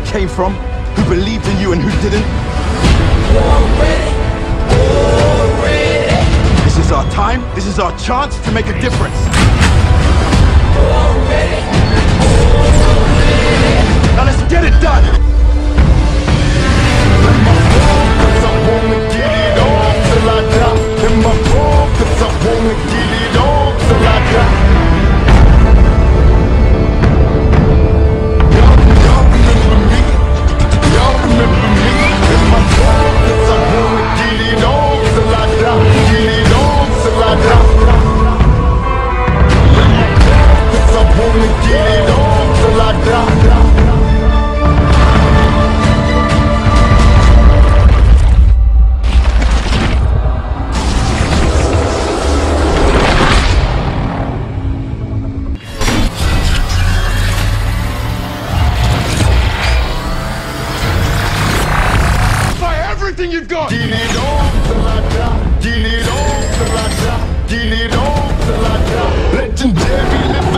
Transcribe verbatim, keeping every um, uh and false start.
came from, who believed in you and who didn't. Already, already. This is our time, this is our chance to make a difference. Already, already. Now let's get it done! In my phone, cause I wanna get it on till I die. In my phone, cause I wanna get it on till I die. Y'all, y'all remember me? Y'all remember me? In my phone, cause I wanna get it on till I die. Get it on till I die. In my phone, cause I wanna get it on till I die. Everything you've got! Get it on till I die. Get it on till I die. Get it on till I die. Legendary living.